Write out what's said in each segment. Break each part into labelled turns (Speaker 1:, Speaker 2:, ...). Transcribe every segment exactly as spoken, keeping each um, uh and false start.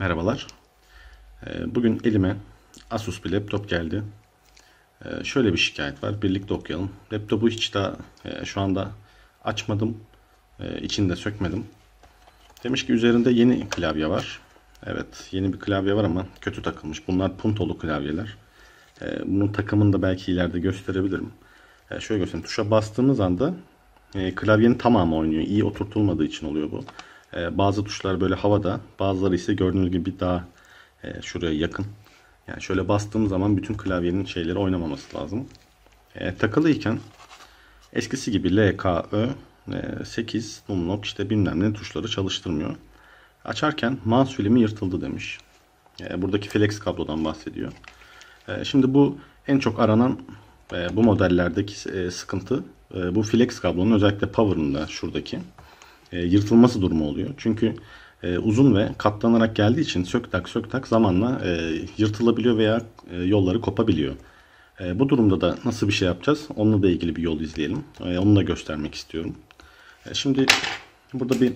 Speaker 1: Merhabalar. Bugün elime Asus bir laptop geldi. Şöyle bir şikayet var. Birlikte okuyalım. Laptopu hiç daha şu anda açmadım. İçini de sökmedim. Demiş ki üzerinde yeni klavye var. Evet, yeni bir klavye var ama kötü takılmış. Bunlar puntolu klavyeler. Bunun takımını da belki ileride gösterebilirim. Şöyle göstereyim. Tuşa bastığımız anda klavyenin tamamı oynuyor. İyi oturtulmadığı için oluyor bu. Bazı tuşlar böyle havada, bazıları ise gördüğünüz gibi daha şuraya yakın. Yani şöyle bastığım zaman bütün klavyenin şeyleri oynamaması lazım. E, takılıyken eskisi gibi L, K, Ö, e, sekiz, numlok işte bilmem ne tuşları çalıştırmıyor. Açarken mouse filmi yırtıldı demiş. E, buradaki flex kablodan bahsediyor. E, şimdi bu en çok aranan e, bu modellerdeki e, sıkıntı e, bu flex kablonun özellikle power'ında şuradaki e, yırtılması durumu oluyor. Çünkü e, uzun ve katlanarak geldiği için sök tak sök tak zamanla e, yırtılabiliyor veya e, yolları kopabiliyor. E, bu durumda da nasıl bir şey yapacağız? Onunla da ilgili bir yol izleyelim. E, onu da göstermek istiyorum. E, şimdi burada bir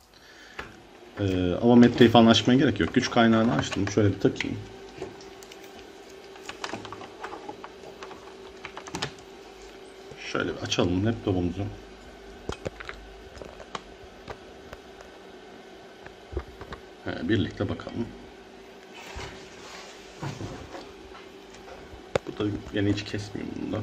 Speaker 1: e, avometreyi falan açmaya gerek yok. Güç kaynağını açtım. Şöyle bir takayım. Şöyle bir açalım laptopumuzu. Birlikte bakalım. Bu da yine hiç kesmiyor bunda.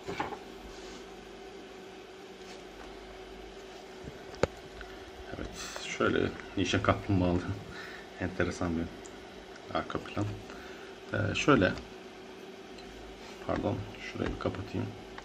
Speaker 1: Evet, şöyle Ninja kaplumbağalı enteresan bir arka plan. Ee, şöyle pardon, şurayı bir kapatayım.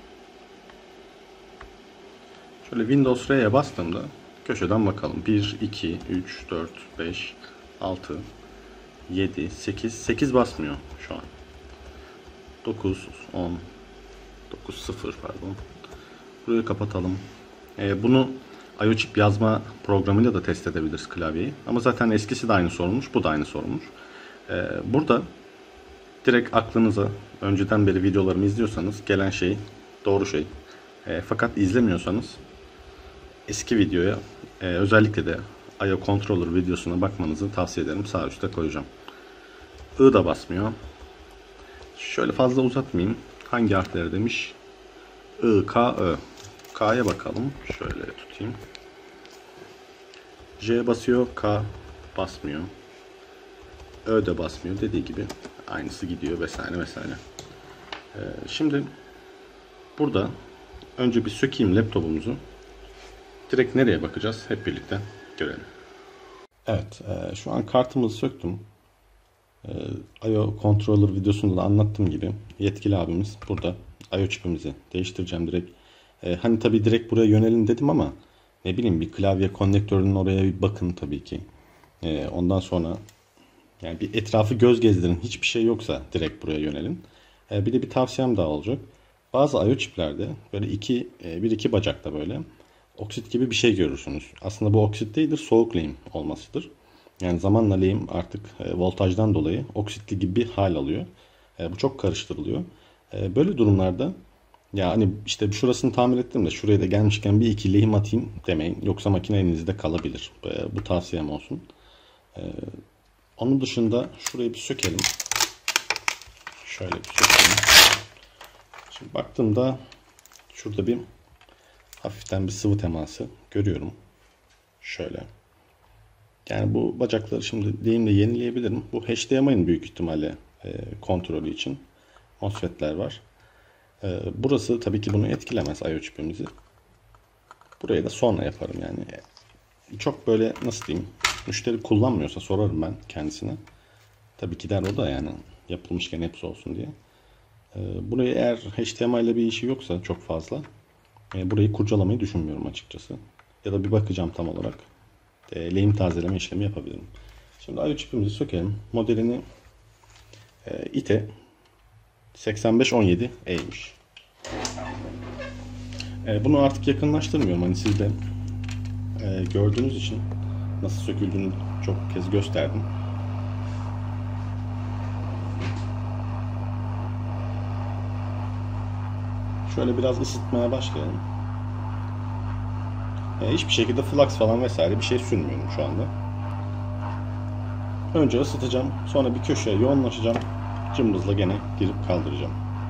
Speaker 1: Şöyle Windows R'ye bastığımda köşeden bakalım. bir, iki, üç, dört, beş, altı, yedi, sekiz. sekiz basmıyor şu an. dokuz, on, dokuz, sıfır pardon. Burayı kapatalım. Ee, bunu I O chip yazma programıyla da test edebiliriz klavyeyi. Ama zaten eskisi de aynı sorulmuş. Bu da aynı sorulmuş. Ee, burada direkt aklınıza önceden beri videolarımı izliyorsanız gelen şey doğru şey. E, fakat izlemiyorsanız eski videoya e, özellikle de I O controller videosuna bakmanızı tavsiye ederim. Sağ üstte koyacağım. I da basmıyor. Şöyle fazla uzatmayayım. Hangi harfleri demiş? I, K, Ö. K'ya bakalım. Şöyle tutayım. J basıyor. K basmıyor. Ö de basmıyor. Dediği gibi aynısı gidiyor vesaire vesaire. Ee, şimdi burada önce bir sökeyim laptopumuzu. Direkt nereye bakacağız? Hep birlikte görelim. Evet, e, şu an kartımızı söktüm. E, I O controller videosunda da anlattığım gibi yetkili abimiz burada I O çipimizi değiştireceğim direkt. E, hani tabii direkt buraya yönelin dedim ama ne bileyim bir klavye konnektörünün oraya bir bakın tabii ki. E, ondan sonra yani bir etrafı göz gezdirin. Hiçbir şey yoksa direkt buraya yönelin. E, bir de bir tavsiyem daha olacak. Bazı I O çiplerde böyle iki, bir iki bacakta böyle oksit gibi bir şey görürsünüz. Aslında bu oksit değildir, soğuk lehim olmasıdır. Yani zamanla lehim artık voltajdan dolayı oksitli gibi bir hal alıyor. Bu çok karıştırılıyor. Böyle durumlarda ya hani işte şurasını tamir ettim de şuraya da gelmişken bir iki lehim atayım demeyin. Yoksa makine elinizde kalabilir. Bu tavsiyem olsun. Onun dışında şurayı bir sökelim. Şöyle bir sökelim. Şimdi baktığımda şurada bir hafiften bir sıvı teması görüyorum. Şöyle. Yani bu bacakları şimdi lehimle yenileyebilirim. Bu H D M I'nin büyük ihtimalle e, kontrolü için MOSFET'ler var. E, burası tabii ki bunu etkilemez I O çipimizi. Burayı da sonra yaparım yani. Çok böyle nasıl diyeyim, müşteri kullanmıyorsa sorarım ben kendisine. Tabii ki der o da yani yapılmışken hepsi olsun diye. Burayı eğer H D M I ile bir işi yoksa çok fazla burayı kurcalamayı düşünmüyorum açıkçası. Ya da bir bakacağım tam olarak. E, lehim tazeleme işlemi yapabilirim. Şimdi I O çipimizi sökelim. Modelini e, I T seksen beş on yedi E'ymiş. E, bunu artık yakınlaştırmıyorum. Hani siz de e, gördüğünüz için nasıl söküldüğünü çok kez gösterdim. Şöyle biraz ısıtmaya başlayalım. E, hiçbir şekilde flux falan vesaire bir şey sürmüyorum şu anda. Önce ısıtacağım. Sonra bir köşeye yoğunlaşacağım. Cımbızla gene girip kaldıracağım.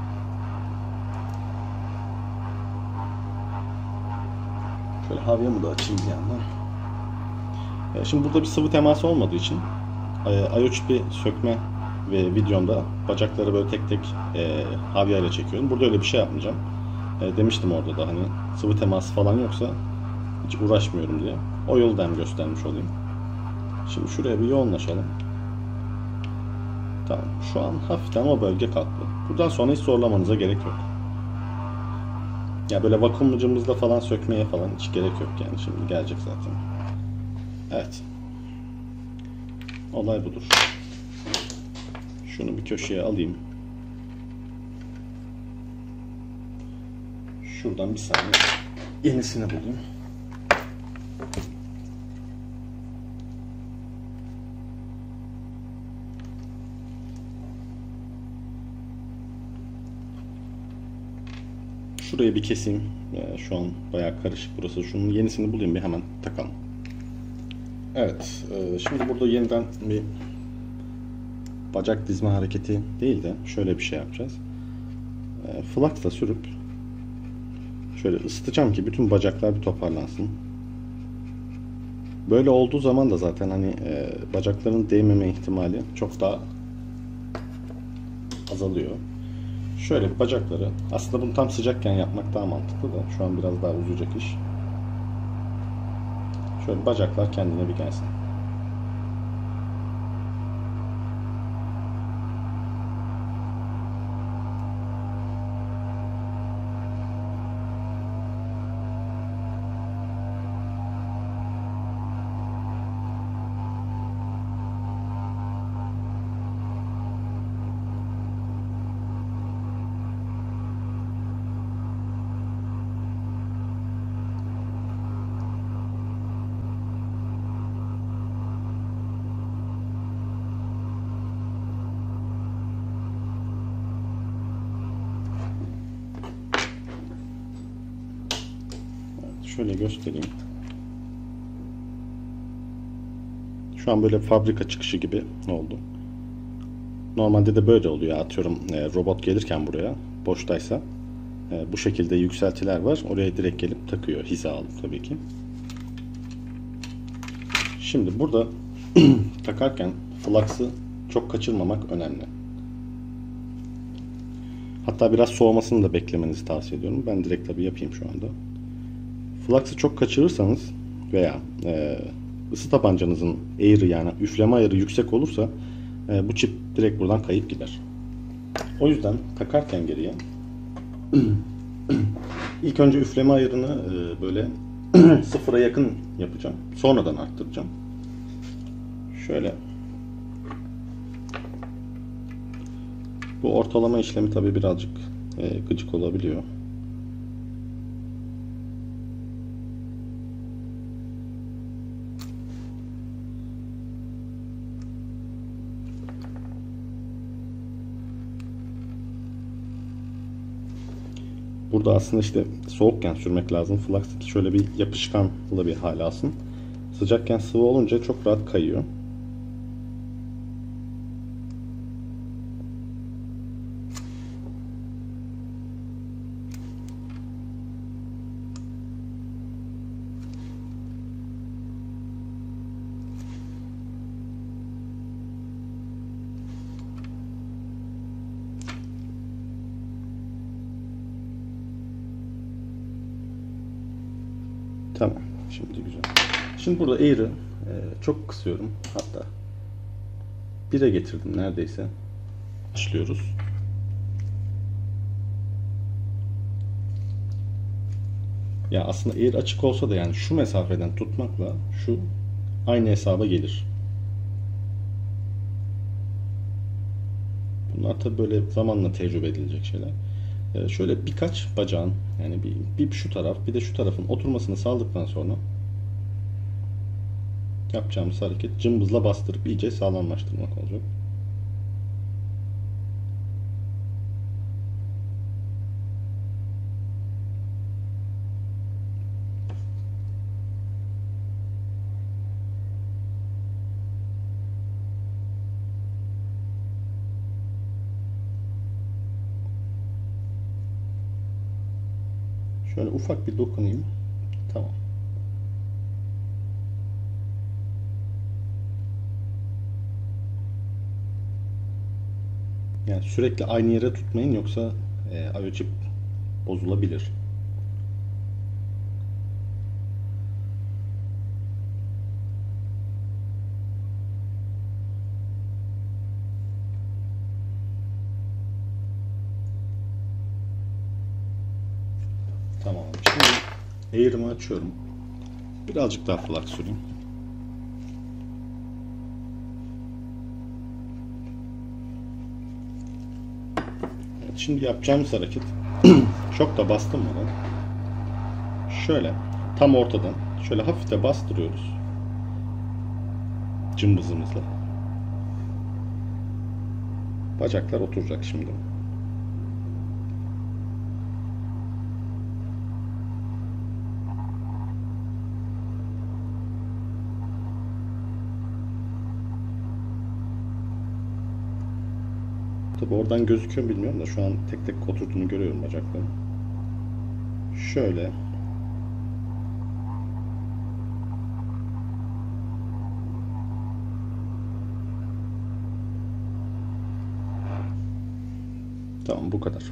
Speaker 1: Şöyle havyamı da açayım bir yandan. Şimdi burada bir sıvı teması olmadığı için I O çipi sökme ve videomda bacakları böyle tek tek e, havyayla çekiyorum. Burada öyle bir şey yapmayacağım. E, demiştim orada da hani sıvı teması falan yoksa hiç uğraşmıyorum diye. O yoldan göstermiş olayım. Şimdi şuraya bir yoğunlaşalım. Tamam. Şu an hafiften o bölge kalktı. Buradan sonra hiç zorlamanıza gerek yok. Ya böyle vakumlucumuzda falan sökmeye falan hiç gerek yok yani. Şimdi gelecek zaten. Evet. Olay budur. Şunu bir köşeye alayım. Şuradan bir saniye yenisini bulayım. Şurayı bir keseyim. Ee, şu an bayağı karışık burası. Şunun yenisini bulayım bir hemen takalım. Evet. E, şimdi burada yeniden bir bacak dizme hareketi değil de şöyle bir şey yapacağız. E, Flux'la sürüp şöyle ısıtacağım ki bütün bacaklar bir toparlansın. Böyle olduğu zaman da zaten hani e, bacakların değmeme ihtimali çok daha azalıyor. Şöyle bacakları, aslında bunu tam sıcakken yapmak daha mantıklı da şu an biraz daha uzayacak iş. Şöyle bacaklar kendine bir gelsin. Şöyle göstereyim. Şu an böyle fabrika çıkışı gibi oldu. Normalde de böyle oluyor. Atıyorum e, robot gelirken buraya boştaysa e, bu şekilde yükseltiler var. Oraya direkt gelip takıyor. Hizalı tabii ki. Şimdi burada takarken flux'ı çok kaçırmamak önemli. Hatta biraz soğumasını da beklemenizi tavsiye ediyorum. Ben direkt tabii yapayım şu anda. Flux'ı çok kaçırırsanız veya e, ısı tabancanızın eğri yani üfleme ayarı yüksek olursa e, bu çip direkt buradan kayıp gider. O yüzden takarken geriye ilk önce üfleme ayarını e, böyle sıfıra yakın yapacağım. Sonradan arttıracağım. Şöyle. Bu ortalama işlemi tabii birazcık e, gıcık olabiliyor. Burada aslında işte soğukken sürmek lazım. Flux ki şöyle bir yapışkanlı bir hal alsın. Sıcakken sıvı olunca çok rahat kayıyor. Tamam. Şimdi güzel. Şimdi burada eğri e, çok kısıyorum. Hatta bire getirdim neredeyse. Başlıyoruz. Ya aslında eğri açık olsa da yani şu mesafeden tutmakla şu aynı hesaba gelir. Bunlar tabi böyle zamanla tecrübe edilecek şeyler. Ee, şöyle birkaç bacağın yani bir, bir şu taraf bir de şu tarafın oturmasını sağladıktan sonra yapacağımız hareket cımbızla bastırıp iyice sağlamlaştırmak olacak. Şöyle ufak bir dokunayım. Tamam. Yani sürekli aynı yere tutmayın, yoksa e, I O chip bozulabilir. Tamam. Şimdi Air'ımı açıyorum. Birazcık daha flux süreyim. Evet, şimdi yapacağımız hareket çok da bastırmadan şöyle tam ortadan şöyle hafifte bastırıyoruz cımbızımızla. Bacaklar oturacak şimdi. Tabi oradan gözüküyor mu bilmiyorum da şu an tek tek oturduğunu görüyorum bacakların. Şöyle tamam, bu kadar.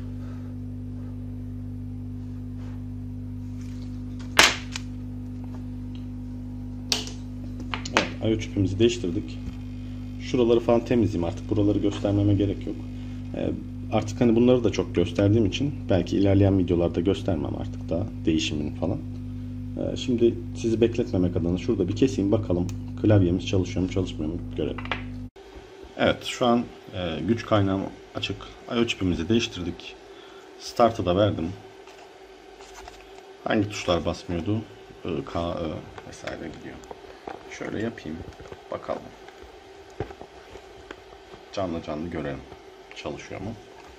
Speaker 1: Evet, I O chip'imizi değiştirdik. Şuraları falan temizleyeyim, artık buraları göstermeme gerek yok. Ee, artık hani bunları da çok gösterdiğim için belki ilerleyen videolarda göstermem artık daha değişimin falan. Ee, şimdi sizi bekletmemek adına şurada bir keseyim, bakalım klavyemiz çalışıyor mu çalışmıyor mu görelim. Evet, şu an e, güç kaynağım açık. I O chip'imizi değiştirdik. Start'ı da verdim. Hangi tuşlar basmıyordu? I, K, I vesaire gidiyor. Şöyle yapayım, bakalım. Canlı canlı görelim. Çalışıyor mu?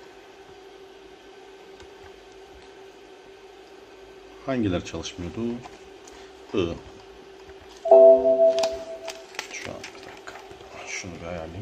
Speaker 1: Hangileri çalışmıyordu? I. Şu an bir dakika. Şunu bir ayarlayayım.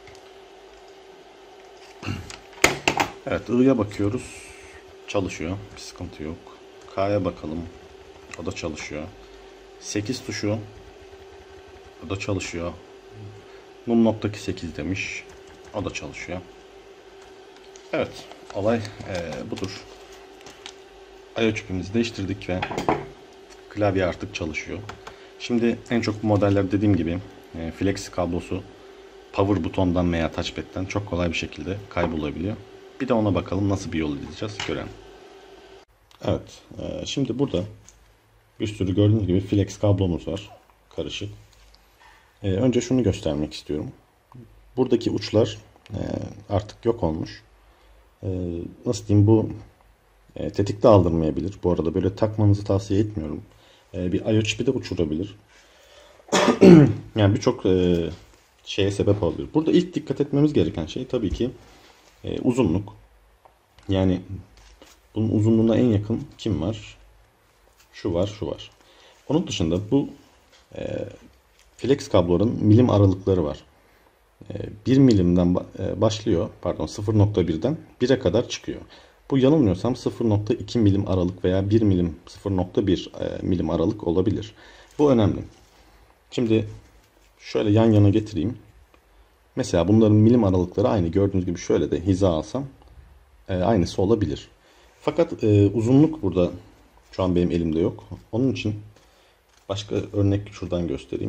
Speaker 1: Evet, I'ya bakıyoruz. Çalışıyor. Bir sıkıntı yok. K'ya bakalım. O da çalışıyor. sekiz tuşu. O da çalışıyor. Mum noktaki sekiz demiş. O da çalışıyor. Evet. Olay ee, budur. I O chip'imizi değiştirdik ve klavye artık çalışıyor. Şimdi en çok bu modeller dediğim gibi e, flex kablosu power butondan veya touchpad'den çok kolay bir şekilde kaybolabiliyor. Bir de ona bakalım nasıl bir yol izleyeceğiz, görelim. Evet. E, şimdi burada bir sürü gördüğünüz gibi flex kablomuz var. Karışık. E, önce şunu göstermek istiyorum. Buradaki uçlar e, artık yok olmuş. E, nasıl diyeyim, bu e, tetik de aldırmayabilir. Bu arada böyle takmanızı tavsiye etmiyorum. E, bir I O chip'i de uçurabilir. Yani birçok e, şeye sebep olabilir. Burada ilk dikkat etmemiz gereken şey tabii ki e, uzunluk. Yani bunun uzunluğuna en yakın kim var? Şu var, şu var. Onun dışında bu e, flex kabloların milim aralıkları var. E, bir milimden e, başlıyor, pardon sıfır nokta birden bire kadar çıkıyor. Bu yanılmıyorsam sıfır nokta iki milim aralık veya bir milim, sıfır nokta bir e, milim aralık olabilir. Bu önemli. Şimdi şöyle yan yana getireyim. Mesela bunların milim aralıkları aynı. Gördüğünüz gibi şöyle de hiza alsam e, aynısı olabilir. Fakat e, uzunluk burada şu an benim elimde yok. Onun için başka örnek şuradan göstereyim.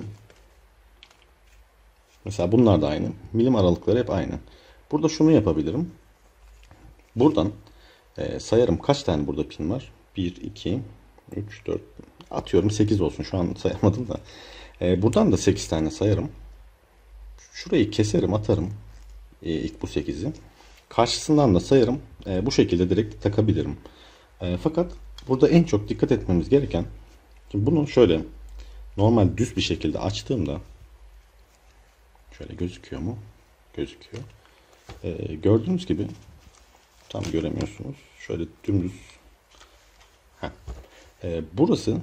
Speaker 1: Mesela bunlar da aynı. Milim aralıkları hep aynı. Burada şunu yapabilirim. Buradan e, sayarım kaç tane burada pin var. bir, iki, üç, dört, atıyorum sekiz olsun. Şu an sayamadım da. E, buradan da sekiz tane sayarım. Şurayı keserim, atarım. E, ilk bu sekizi. Karşısından da sayarım. E, bu şekilde direkt takabilirim. E, fakat burada en çok dikkat etmemiz gereken, şimdi bunu şöyle normal düz bir şekilde açtığımda şöyle gözüküyor mu? Gözüküyor. E, gördüğünüz gibi tam göremiyorsunuz. Şöyle dümdüz. Heh. E, burası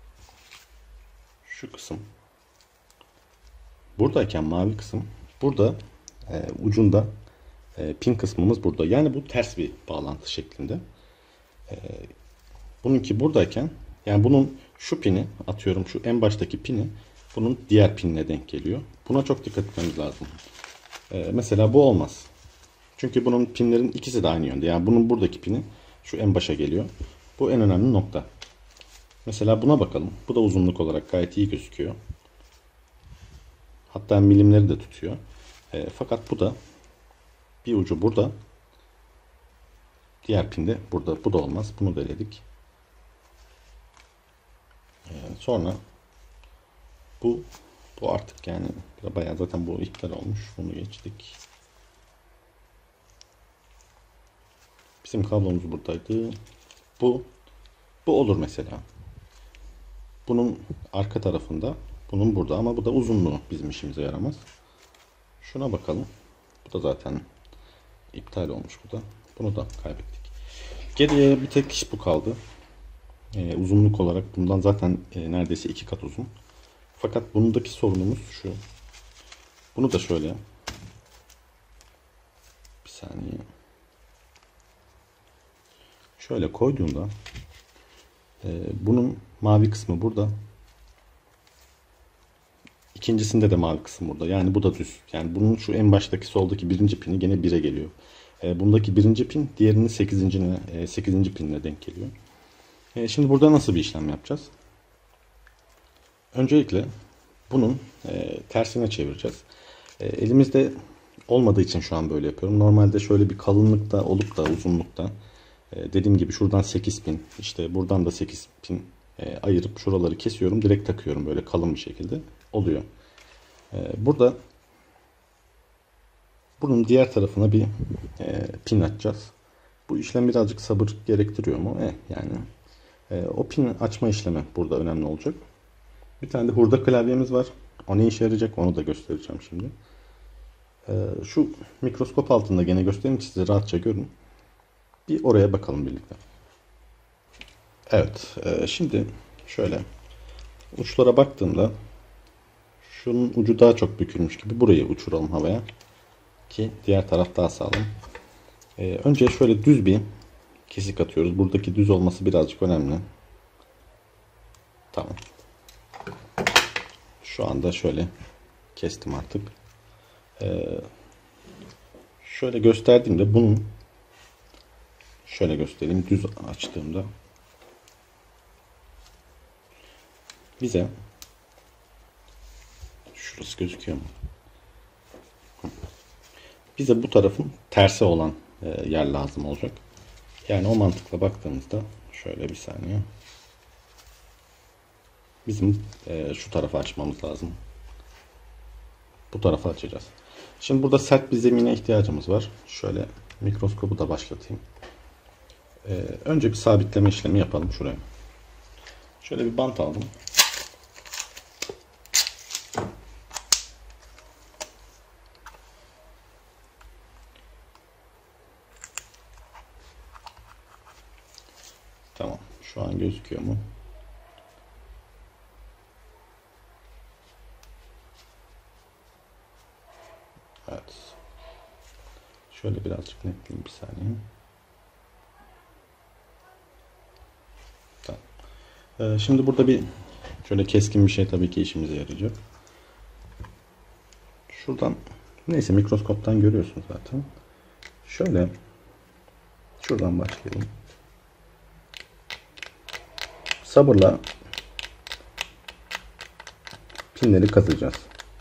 Speaker 1: şu kısım. Buradayken mavi kısım. Burada e, ucunda e, pin kısmımız burada. Yani bu ters bir bağlantı şeklinde. E, Bununki buradayken, yani bunun şu pini, atıyorum şu en baştaki pini bunun diğer pinine denk geliyor. Buna çok dikkat etmemiz lazım. Ee, mesela bu olmaz. Çünkü bunun pinlerin ikisi de aynı yönde. Yani bunun buradaki pini şu en başa geliyor. Bu en önemli nokta. Mesela buna bakalım. Bu da uzunluk olarak gayet iyi gözüküyor. Hatta milimleri de tutuyor. E, fakat bu da bir ucu burada. Diğer pinde burada. Bu da olmaz. Bunu da eledik. E, sonra bu bu artık yani bayağı zaten bu iptal olmuş. Bunu geçtik. Bizim kablomuz buradaydı. Bu bu olur mesela. Bunun arka tarafında, bunun burada, ama bu da uzunluğu bizim işimize yaramaz. Şuna bakalım. Bu da zaten iptal olmuş bu da. Bunu da kaybettik. Geriye bir tek iş bu kaldı. Ee, uzunluk olarak bundan zaten e, neredeyse iki kat uzun. Fakat bundaki sorunumuz şu. Bunu da şöyle. Bir saniye. Şöyle koyduğunda e, bunun mavi kısmı burada. İkincisinde de mavi kısım burada. Yani bu da düz. Yani bunun şu en baştaki soldaki birinci pini gene bire geliyor. E, bundaki birinci pin diğerinin sekizincine, e, sekizinci pinine denk geliyor. E, şimdi burada nasıl bir işlem yapacağız? Öncelikle bunun e, tersine çevireceğiz. E, elimizde olmadığı için şu an böyle yapıyorum. Normalde şöyle bir kalınlıkta olup da uzunlukta e, dediğim gibi şuradan sekiz pin, işte buradan da sekiz pin e, ayırıp şuraları kesiyorum. Direkt takıyorum böyle kalın bir şekilde. Oluyor. E, burada bunun diğer tarafına bir e, pin atacağız. Bu işlem birazcık sabır gerektiriyor mu? E, yani e, o pin açma işlemi burada önemli olacak. Bir tane de hurda klavyemiz var. O ne işe yarayacak onu da göstereceğim şimdi. Ee, şu mikroskop altında gene göstereyim ki size rahatça görün. Bir oraya bakalım birlikte. Evet. E, şimdi şöyle uçlara baktığımda şunun ucu daha çok bükülmüş gibi burayı uçuralım havaya. Ki diğer taraf daha sağlam. Ee, önce şöyle düz bir kesik atıyoruz. Buradaki düz olması birazcık önemli. Tamam. Şu anda şöyle kestim artık. Ee, şöyle gösterdiğimde bunun şöyle göstereyim. Düz açtığımda bize şurası gözüküyor mu? Bize bu tarafın tersi olan yer lazım olacak. Yani o mantıkla baktığımızda şöyle bir saniye. Bizim şu tarafa açmamız lazım. Bu tarafa açacağız. Şimdi burada sert bir zemine ihtiyacımız var. Şöyle mikroskobu da başlatayım. Ee, önce bir sabitleme işlemi yapalım şuraya. Şöyle bir bant aldım. Tamam. Şu an gözüküyor mu? Evet. Şöyle birazcık netleyeyim bir saniye. Tamam. Ee, şimdi burada bir şöyle keskin bir şey tabii ki işimize yarayacak. Şuradan neyse mikroskoptan görüyorsunuz zaten. Şöyle şuradan başlayalım. Sabırla pinleri kazacağız.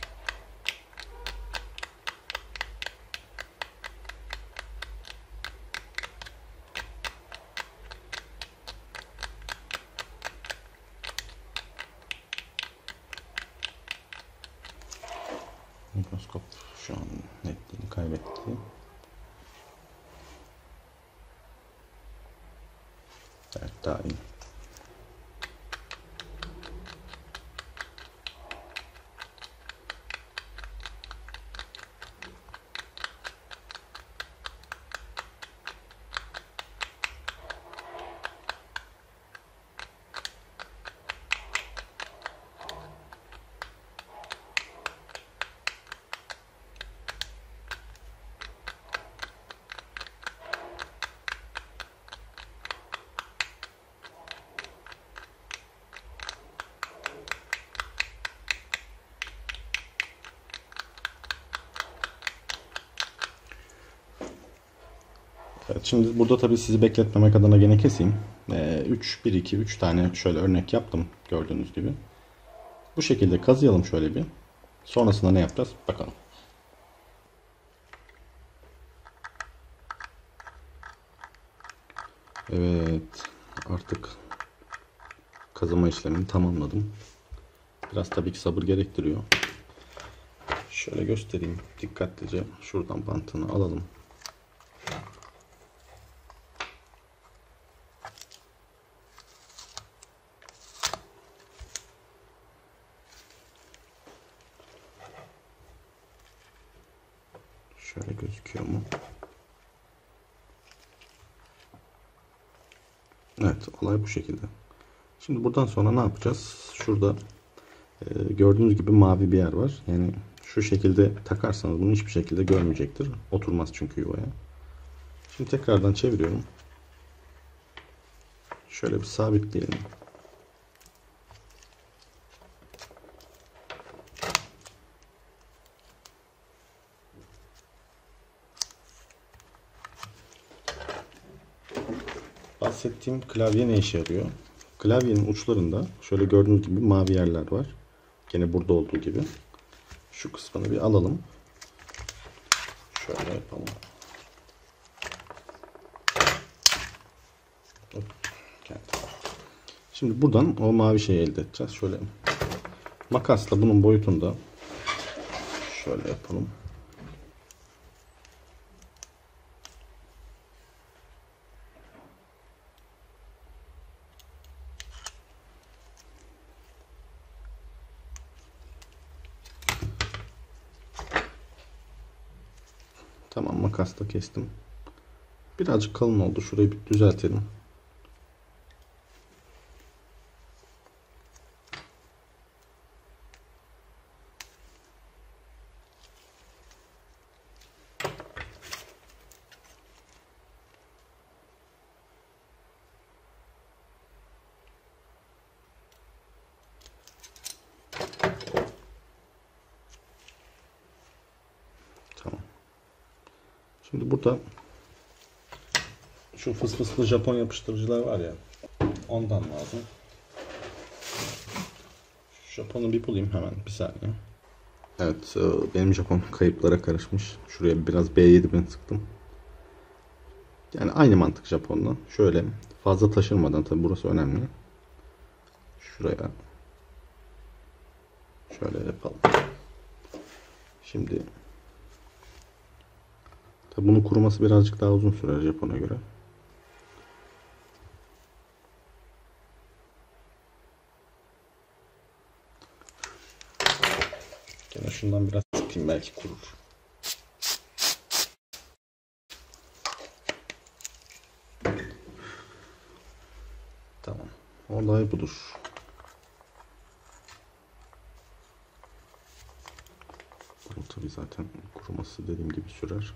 Speaker 1: Mikroskop şu an netliğini kaybetti. Evet, daha iyi. Evet, şimdi burada tabii sizi bekletmemek adına gene keseyim. Ee, üç, bir, iki, üç tane şöyle örnek yaptım gördüğünüz gibi. Bu şekilde kazıyalım şöyle bir. Sonrasında ne yapacağız? Bakalım. Evet, artık kazıma işlemini tamamladım. Biraz tabii ki sabır gerektiriyor. Şöyle göstereyim dikkatlice. Şuradan bantını alalım. Şöyle gözüküyor mu? Evet, olay bu şekilde. Şimdi buradan sonra ne yapacağız? Şurada e, gördüğünüz gibi mavi bir yer var. Yani şu şekilde takarsanız bunu hiçbir şekilde görmeyecektir. Oturmaz çünkü yuvaya. Şimdi tekrardan çeviriyorum. Şöyle bir sabitleyelim. Bahsettiğim klavye ne işe yarıyor? Klavyenin uçlarında şöyle gördüğünüz gibi mavi yerler var. Gene burada olduğu gibi. Şu kısmını bir alalım. Şöyle yapalım. Şimdi buradan o mavi şeyi elde edeceğiz. Şöyle makasla bunun boyutunda şöyle yapalım. Tamam, makasla kestim. Birazcık kalın oldu. Şurayı bir düzeltelim. Tamam. Şimdi burada şu fısfıslı Japon yapıştırıcılar var ya, ondan lazım. Şu Japon'u bir bulayım hemen, bir saniye. Evet, benim Japon kayıplara karışmış. Şuraya biraz B yedi bin sıktım. Yani aynı mantık Japon'la. Şöyle fazla taşırmadan, tabi burası önemli. Şuraya şöyle yapalım. Şimdi tabi bunun kuruması birazcık daha uzun sürer Japon'a göre. Gene şundan biraz sıkayım, belki kurur. Tamam. Olay budur. Bu tabi zaten kuruması dediğim gibi sürer.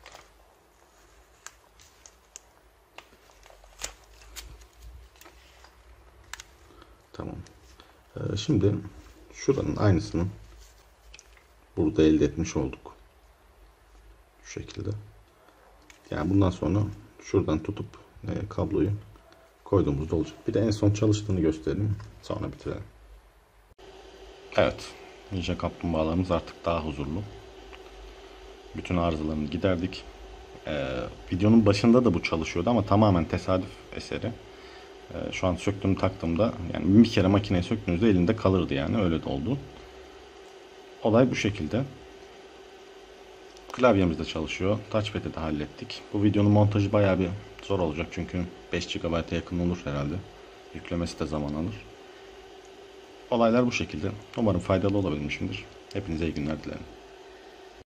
Speaker 1: Tamam. Ee, şimdi şuranın aynısını burada elde etmiş olduk. Şu şekilde. Yani bundan sonra şuradan tutup e, kabloyu koyduğumuzda olacak. Bir de en son çalıştığını göstereyim. Sonra bitirelim. Evet. Ninja kaplumbağalarımız artık daha huzurlu. Bütün arızalarını giderdik. Ee, videonun başında da bu çalışıyordu ama tamamen tesadüf eseri. Ee, şu an söktüm taktığımda, yani bir kere makineyi söktüğünüzde elinde kalırdı, yani öyle de oldu. Olay bu şekilde. Klavyemiz de çalışıyor. Touchpad'i de hallettik. Bu videonun montajı bayağı bir zor olacak çünkü beş gigabayta yakın olur herhalde. Yüklemesi de zaman alır. Olaylar bu şekilde. Umarım faydalı olabilmişimdir. Hepinize iyi günler dilerim.